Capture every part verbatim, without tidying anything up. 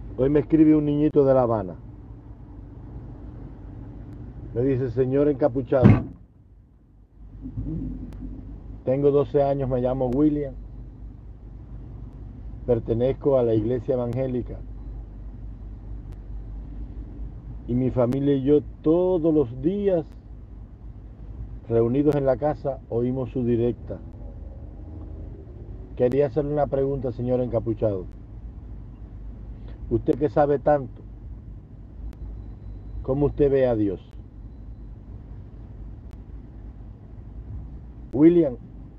Hoy me escribe un niñito de La Habana. Me dice: señor encapuchado, tengo doce años, me llamo William, pertenezco a la iglesia evangélica y mi familia y yo todos los días reunidos en la casa oímos su directa. Quería hacerle una pregunta, señor encapuchado. Usted que sabe tanto, ¿cómo usted ve a Dios? William,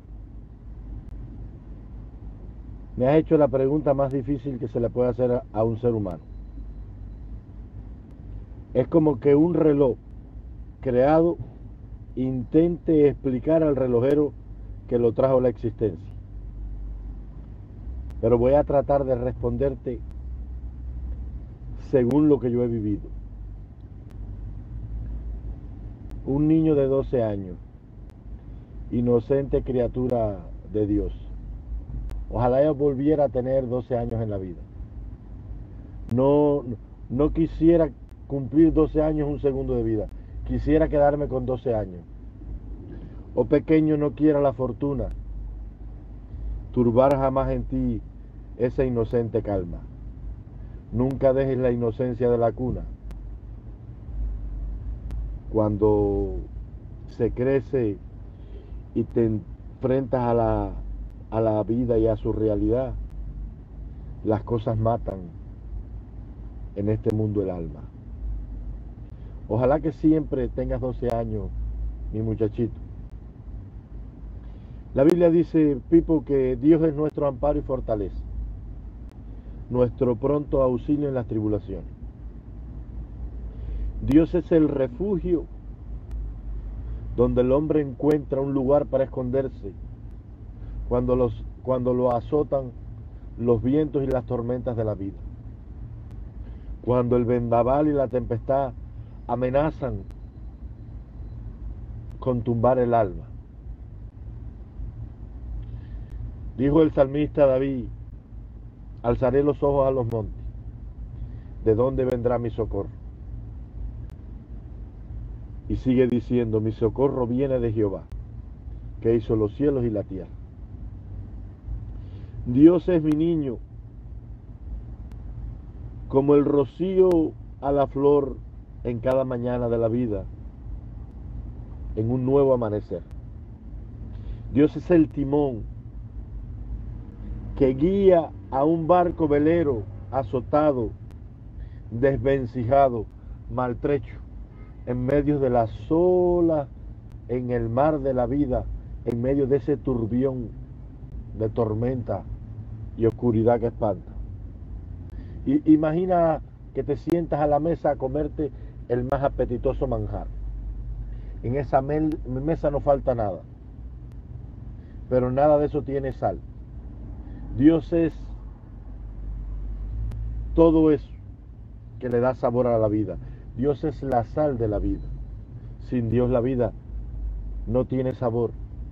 me has hecho la pregunta más difícil que se le puede hacer a un ser humano. Es como que un reloj creado intente explicar al relojero que lo trajo a la existencia. Pero voy a tratar de responderte según lo que yo he vivido. Un niño de doce años, inocente criatura de Dios. Ojalá yo volviera a tener doce años en la vida. No, no quisiera cumplir doce años un segundo de vida. Quisiera quedarme con doce años. Oh pequeño, no quiera la fortuna turbar jamás en ti esa inocente calma. Nunca dejes la inocencia de la cuna. Cuando se crece y te enfrentas a la, a la vida y a su realidad, las cosas matan en este mundo el alma. Ojalá que siempre tengas doce años, mi muchachito. La Biblia dice, Pipo, que Dios es nuestro amparo y fortaleza, nuestro pronto auxilio en las tribulaciones. Dios es el refugio donde el hombre encuentra un lugar para esconderse cuando, los, cuando lo azotan los vientos y las tormentas de la vida. Cuando el vendaval y la tempestad amenazan con tumbar el alma. Dijo el salmista David, alzaré los ojos a los montes, ¿de dónde vendrá mi socorro? Y sigue diciendo, mi socorro viene de Jehová, que hizo los cielos y la tierra. Dios es mi niño, como el rocío a la flor en cada mañana de la vida, en un nuevo amanecer. Dios es el timón que guía a un barco velero azotado, desvencijado, maltrecho, en medio de las olas, en el mar de la vida, en medio de ese turbión de tormenta y oscuridad que espanta. Y imagina que te sientas a la mesa a comerte el más apetitoso manjar. En esa mesa no falta nada, pero nada de eso tiene sal. Dios es todo eso que le da sabor a la vida. Dios es la sal de la vida. Sin Dios la vida no tiene sabor.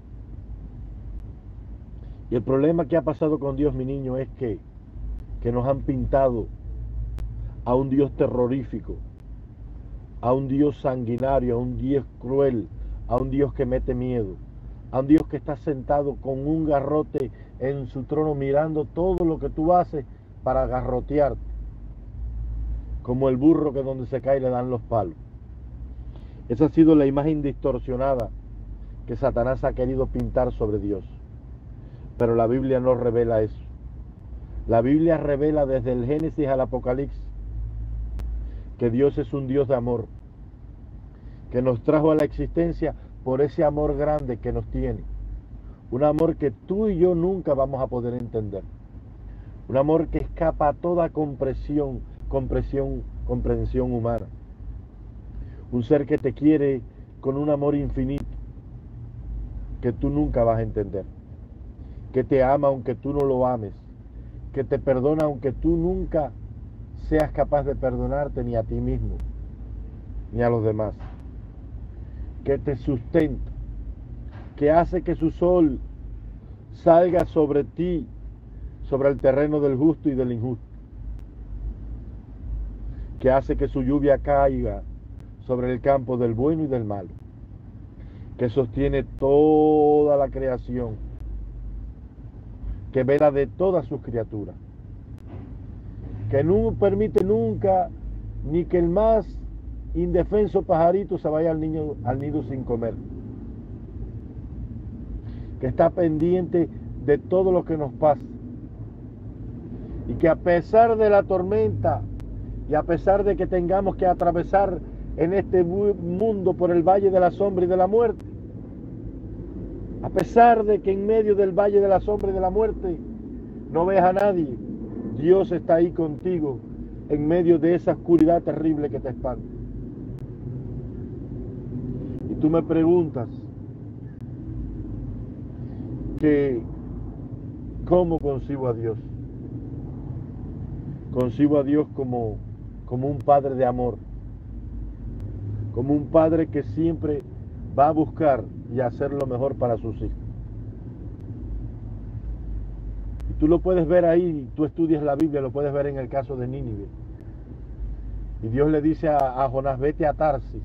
Y el problema que ha pasado con Dios, mi niño, es que, que nos han pintado a un Dios terrorífico, a un Dios sanguinario, a un Dios cruel, a un Dios que mete miedo, a un Dios que está sentado con un garrote en su trono mirando todo lo que tú haces para garrotearte, como el burro que donde se cae le dan los palos. Esa ha sido la imagen distorsionada que Satanás ha querido pintar sobre Dios. Pero la Biblia no revela eso. La Biblia revela desde el Génesis al Apocalipsis que Dios es un Dios de amor, que nos trajo a la existencia por ese amor grande que nos tiene. Un amor que tú y yo nunca vamos a poder entender. Un amor que escapa a toda comprensión, comprensión, comprensión humana. Un ser que te quiere con un amor infinito que tú nunca vas a entender. Que te ama aunque tú no lo ames. Que te perdona aunque tú nunca seas capaz de perdonarte ni a ti mismo, ni a los demás. Que te sustenta, que hace que su sol salga sobre ti, sobre el terreno del justo y del injusto. que hace que su lluvia caiga sobre el campo del bueno y del malo, que sostiene toda la creación, que vela de todas sus criaturas, que no permite nunca ni que el más indefenso pajarito se vaya al, niño, al nido sin comer, que está pendiente de todo lo que nos pasa, y que a pesar de la tormenta y a pesar de que tengamos que atravesar en este mundo por el valle de la sombra y de la muerte, a pesar de que en medio del valle de la sombra y de la muerte no veas a nadie, Dios está ahí contigo en medio de esa oscuridad terrible que te espanta. Y tú me preguntas que ¿cómo concibo a Dios? Concibo a Dios como, como un padre de amor, como un padre que siempre va a buscar y a hacer lo mejor para sus hijos. Y tú lo puedes ver ahí, tú estudias la Biblia, lo puedes ver en el caso de Nínive. Y Dios le dice a, a Jonás, vete a Tarsis,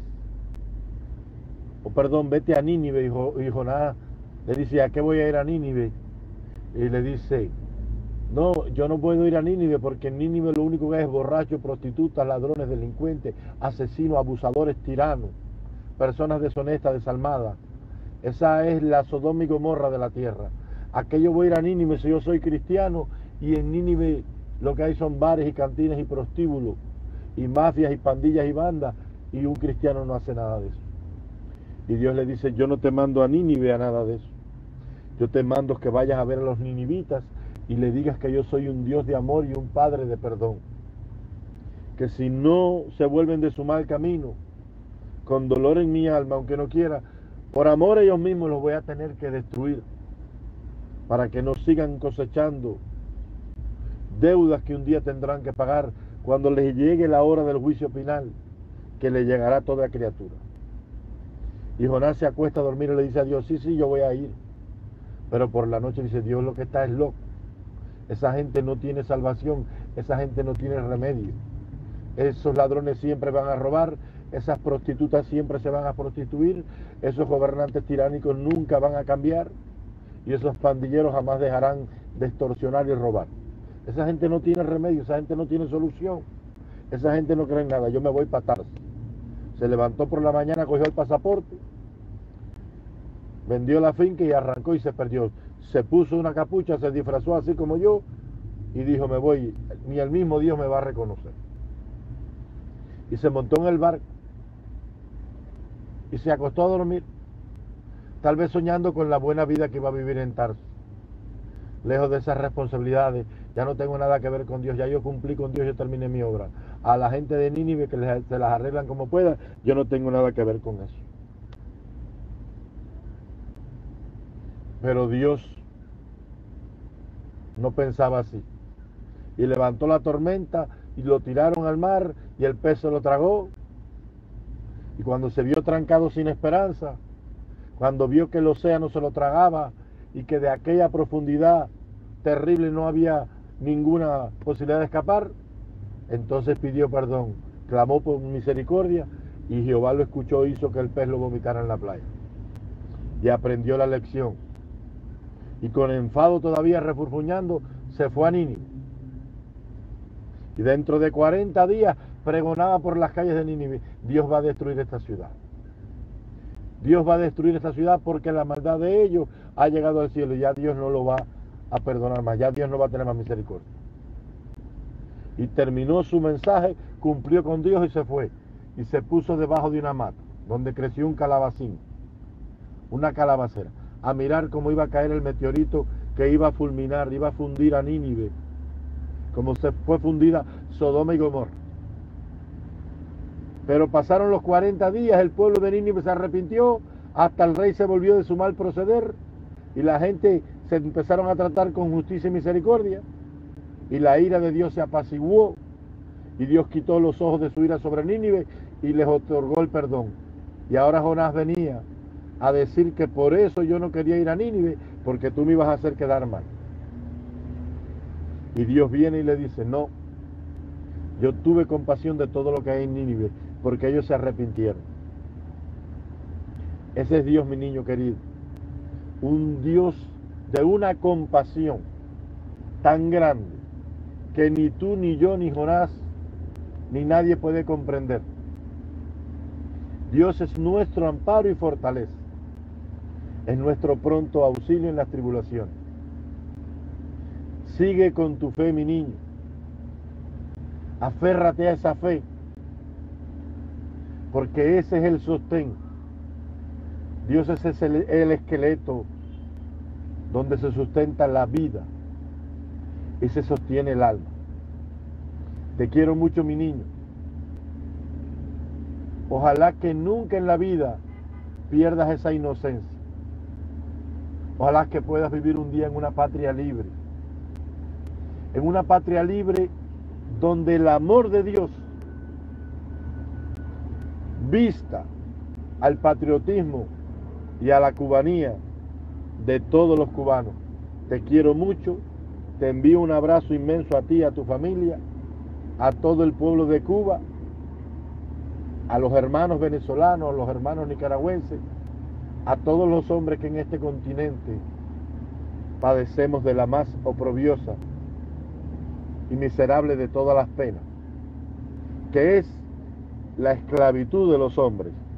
o perdón, vete a Nínive, y, Jo, y Jonás le dice, ¿a qué voy a ir a Nínive? Y le dice, no, yo no puedo ir a Nínive porque en Nínive lo único que hay es borrachos, prostitutas, ladrones, delincuentes, asesinos, abusadores, tiranos, personas deshonestas, desalmadas. Esa es la Sodoma y Gomorra de la tierra. ¿A qué yo voy a ir a Nínive si yo soy cristiano y en Nínive lo que hay son bares y cantinas y prostíbulos y mafias y pandillas y bandas y un cristiano no hace nada de eso? Y Dios le dice, yo no te mando a Nínive a nada de eso. Yo te mando que vayas a ver a los ninivitas y le digas que yo soy un Dios de amor y un Padre de perdón. Que si no se vuelven de su mal camino, con dolor en mi alma, aunque no quiera, por amor a ellos mismos los voy a tener que destruir, para que no sigan cosechando deudas que un día tendrán que pagar cuando les llegue la hora del juicio final, que le llegará a toda criatura. Y Jonás se acuesta a dormir y le dice a Dios, sí, sí, yo voy a ir. Pero por la noche dice, Dios lo que está es loco. Esa gente no tiene salvación, esa gente no tiene remedio. Esos ladrones siempre van a robar, esas prostitutas siempre se van a prostituir, esos gobernantes tiránicos nunca van a cambiar y esos pandilleros jamás dejarán de extorsionar y robar. Esa gente no tiene remedio, esa gente no tiene solución, esa gente no cree en nada. Yo me voy para Tarsis. Se levantó por la mañana, cogió el pasaporte, vendió la finca y arrancó y se perdió. Se puso una capucha, se disfrazó así como yo y dijo, me voy, ni el mismo Dios me va a reconocer. Y se montó en el barco y se acostó a dormir, tal vez soñando con la buena vida que iba a vivir en Tarso, lejos de esas responsabilidades. Ya no tengo nada que ver con Dios, ya yo cumplí con Dios, yo terminé mi obra. A la gente de Nínive que les, se las arreglan como puedan, yo no tengo nada que ver con eso. Pero Dios no pensaba así, y levantó la tormenta y lo tiraron al mar y el pez se lo tragó. Y cuando se vio trancado sin esperanza, cuando vio que el océano se lo tragaba y que de aquella profundidad terrible no había ninguna posibilidad de escapar, entonces pidió perdón, clamó por misericordia y Jehová lo escuchó, hizo que el pez lo vomitara en la playa. Y aprendió la lección. Y con enfado todavía refurfuñando, se fue a Nínive. Y dentro de cuarenta días pregonaba por las calles de Nínive, Dios va a destruir esta ciudad. Dios va a destruir esta ciudad porque la maldad de ellos ha llegado al cielo y ya Dios no lo va a perdonar más, ya Dios no va a tener más misericordia. Y terminó su mensaje, cumplió con Dios y se fue. Y se puso debajo de una mata, donde creció un calabacín, una calabacera, a mirar cómo iba a caer el meteorito que iba a fulminar, iba a fundir a Nínive, como se fue fundida Sodoma y Gomorra. Pero pasaron los cuarenta días, el pueblo de Nínive se arrepintió, hasta el rey se volvió de su mal proceder, y la gente se empezaron a tratar con justicia y misericordia, y la ira de Dios se apaciguó, y Dios quitó los ojos de su ira sobre Nínive, y les otorgó el perdón. Y ahora Jonás venía a decir que por eso yo no quería ir a Nínive, porque tú me ibas a hacer quedar mal. Y Dios viene y le dice, no, Yo tuve compasión de todo lo que hay en Nínive, porque ellos se arrepintieron. Ese es Dios, mi niño querido. Un Dios de una compasión tan grande que ni tú, ni yo, ni Jonás, ni nadie puede comprender. Dios es nuestro amparo y fortaleza. Es nuestro pronto auxilio en las tribulaciones. Sigue con tu fe, mi niño. Aférrate a esa fe, porque ese es el sostén. Dios es el, el esqueleto donde se sustenta la vida y se sostiene el alma. Te quiero mucho, mi niño. Ojalá que nunca en la vida pierdas esa inocencia. Ojalá que puedas vivir un día en una patria libre. En una patria libre donde el amor de Dios vista al patriotismo y a la cubanía de todos los cubanos. Te quiero mucho, te envío un abrazo inmenso a ti, a tu familia, a todo el pueblo de Cuba, a los hermanos venezolanos, a los hermanos nicaragüenses, a todos los hombres que en este continente padecemos de la más oprobiosa y miserable de todas las penas, que es la esclavitud de los hombres.